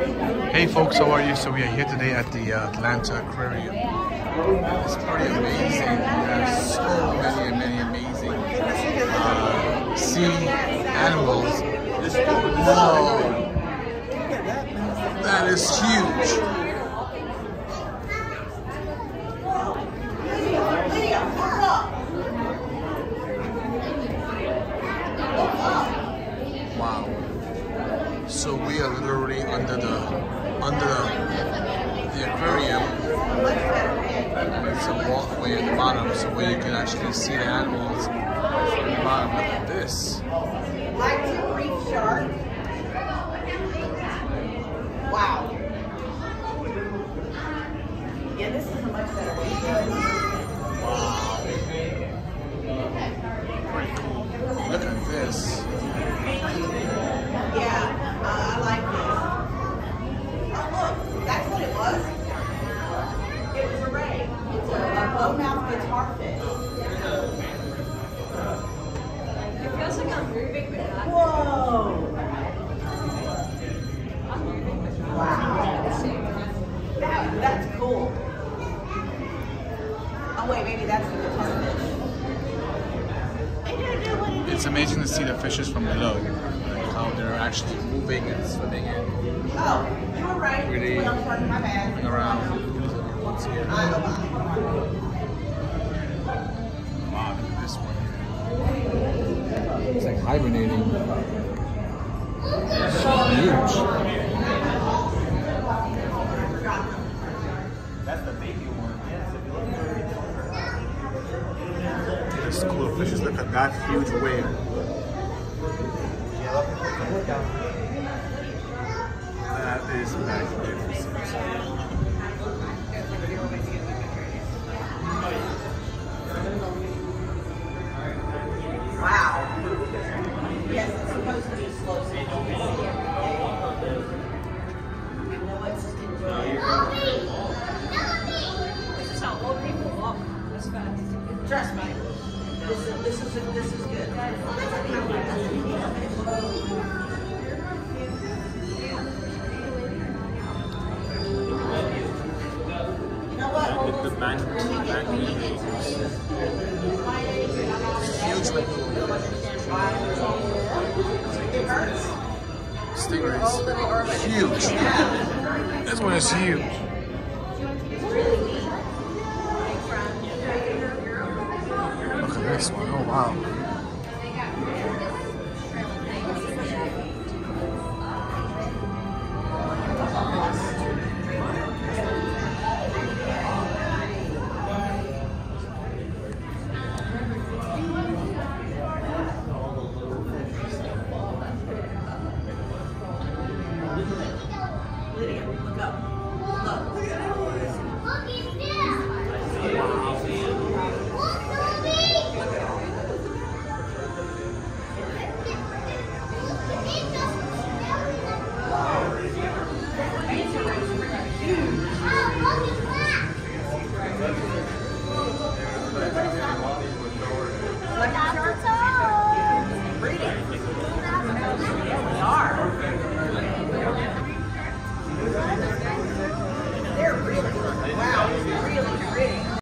Hey folks, how are you? So we are here today at the Atlanta Aquarium. It's pretty amazing. There's so many amazing sea animals. Whoa! That is huge. Wow. So we are literally under the aquarium. It's a walkway at the bottom, so where you can actually see the animals from the bottom. Look at this. Black reef shark. Wow. Yeah, this is a much better way. Wow. Pretty cool. Look at this. Yeah, I like this. Oh, look, that's what it was. It was a ray. It's a bow-mouthed guitar fish. It feels like I'm moving with that. Whoa! I'm moving with that. Wow. That's cool. Oh wait, maybe that's the guitar fish. It's amazing to see the fishes from below, how they're actually moving and swimming and Oh, you were right. really Well, I'm sorry, my bad. moving around. Once here. Wow, look at this one. It's like hibernating. It's huge. That's the baby one. Yes, if you look. This school of fishes. Look at that huge whale. That is magnificent. Wow. Yes, it's supposed to be slow. You know what? Just enjoy it. This is how old people walk. This fast. Trust me. This is good. You know what? The bank. Huge whale. Stingrays. Huge. This one is huge. Look at this one. Oh wow.